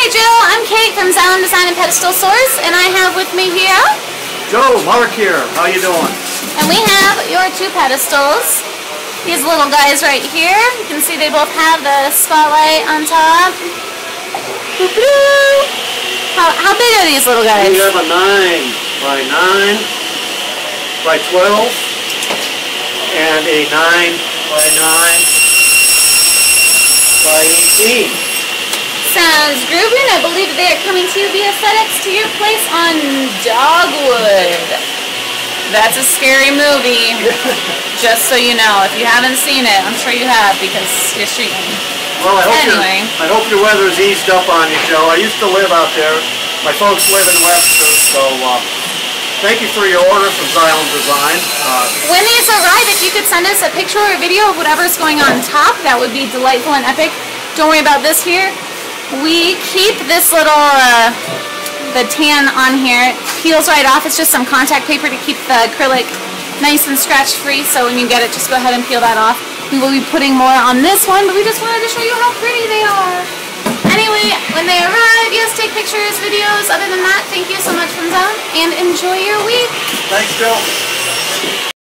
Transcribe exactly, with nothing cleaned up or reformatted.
Hi Joe, I'm Kate from Xylem Design and Pedestal Source, and I have with me here Joe, Mark here. How you doing? And we have your two pedestals. These little guys right here. You can see they both have the spotlight on top. How, how big are these little guys? We have a nine by nine by twelve and a nine by nine by eighteen. Sounds groovy. I believe they are coming to you via FedEx to your place on Dogwood. That's a scary movie. Just so you know, if you haven't seen it, I'm sure you have because you're streaming. Well, I hope, anyway. I hope your weather's eased up on you, Joe. I used to live out there. My folks live in Webster, so uh, thank you for your order from Xylem Design. Uh, when these arrive, if you could send us a picture or a video of whatever's going on top, that would be delightful and epic. Don't worry about this here. We keep this little, uh, the tan on here. It peels right off. It's just some contact paper to keep the acrylic nice and scratch free, so when you get it, just go ahead and peel that off. We will be putting more on this one, but we just wanted to show you how pretty they are. Anyway, when they arrive, yes, take pictures, videos. Other than that, thank you so much from Xylem, and enjoy your week. Thanks, Joe.